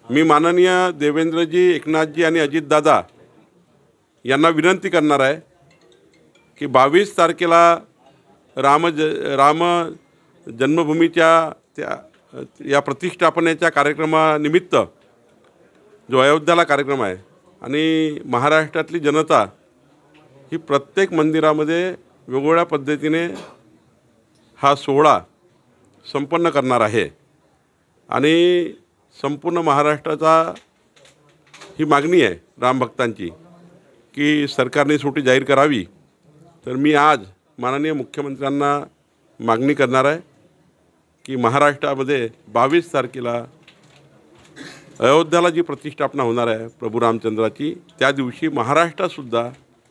मी माननीय देवेंद्रजी, एकनाथजी आणि अजितदादा यांना विनंती करणार आहे की 22 तारखेला राम जन्मभूमीच्या या प्रतिष्ठापनेच्या कार्यक्रमानिमित्त जो अयोध्याला कार्यक्रम आहे आणि महाराष्ट्रातली जनता ही प्रत्येक मंदिरामध्ये वेगवेगळ्या पद्धतीने हा सोहळा संपन्न करणार आहे आणि संपूर्ण महाराष्ट्राचा ही मागणी आहे रामभक्तांची की सरकारने सुट्टी जाहीर करावी। तर मी आज माननीय मुख्यमंत्र्यांना मागणी करणार आहे की महाराष्ट्रामध्ये 22 तारखेला अयोध्याला जी प्रतिष्ठापना होणार आहे प्रभू रामचंद्राची, त्या दिवशी महाराष्ट्रातसुद्धा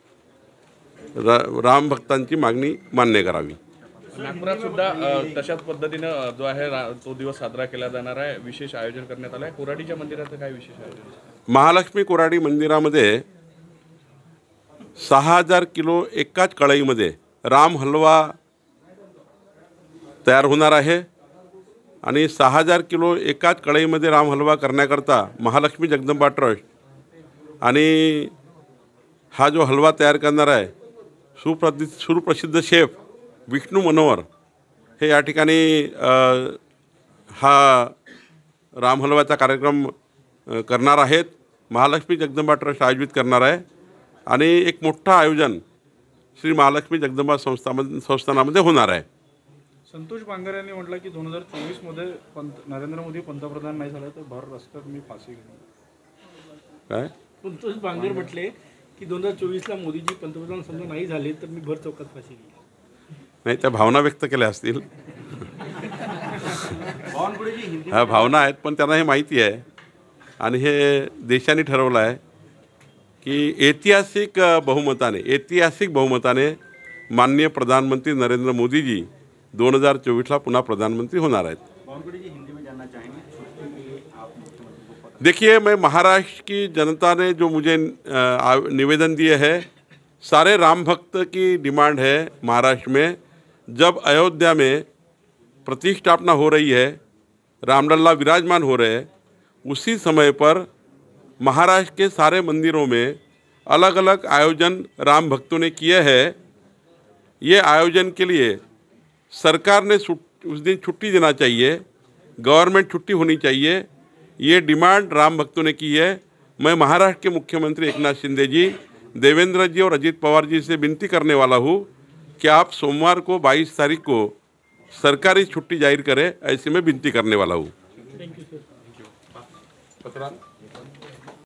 रामभक्तांची मागणी मान्य करावी। नागपुरात सुद्धा तशाच पद्धतीनं जो आहे तो दिवस साजरा केला जाणार आहे, विशेष आयोजन करण्यात आलं आहे। कोराडीच्या मंदिराचं काय विशेष आयोजन? महालक्ष्मी कोराडी मंदिरामध्ये 6000 किलो एकाच कढईमध्ये राम हलवा तयार होणार आहे आणि 6000 किलो एकाच कढईमध्ये राम हलवा करण्याकरता महालक्ष्मी जगदंबा ट्रस्ट आणि हा जो हलवा तयार करणार आहे सुप्रसिद्ध शेफ विष्णू मनोहर हे या ठिकाणी हा राम हलवाचा कार्यक्रम करणार आहेत। महालक्ष्मी जगदंबा ट्रस्ट आयोजित करणार आहे आणि एक मोठं आयोजन श्री महालक्ष्मी जगदंबा संस्थानामध्ये होणार आहे। संतोष बांगर यांनी म्हटलं की 2024 मध्ये नरेंद्र मोदी पंतप्रधान नाही झाले तर भर रस्त्यात मी फाशी घेईन। काय संतोष बांगर म्हटले की 2024 ला मोदीजी पंतप्रधान समजा नाही झाले तर मी भर चौकात फाशी घेईन। नाही, त्या भावना व्यक्त केल्या असतील। ह्या भावना आहेत पण त्यांना हे माहिती आहे आणि हे देशाने ठरवलं आहे की ऐतिहासिक बहुमताने माननीय प्रधानमंत्री नरेंद्र मोदीजी 2024 पुनः प्रधानमंत्री होणार आहेत। देखिए, मैं महाराष्ट्र की जनता ने जो मुझे निवेदन दिए है, सारे राम भक्त की डिमांड है महाराष्ट्र में जब अयोध्या में प्रतिष्ठापना हो रही है, रामलला विराजमान हो रहे हैं, उसी समय पर महाराष्ट्र के सारे मंदिरों में अलग अलग आयोजन राम भक्तों ने किए हैं। ये आयोजन के लिए सरकार ने उस दिन छुट्टी देना चाहिए, गवर्नमेंट छुट्टी होनी चाहिए, ये डिमांड राम भक्तों ने की है। मैं महाराष्ट्र के मुख्यमंत्री एकनाथ शिंदे जी, देवेंद्र जी और अजित पवार जी से विनती करने वाला हूँ कि आप सोमवार को 22 तारीख को सरकारी छुट्टी जाहिर करें, ऐसे में विनती करने वाला हूँ।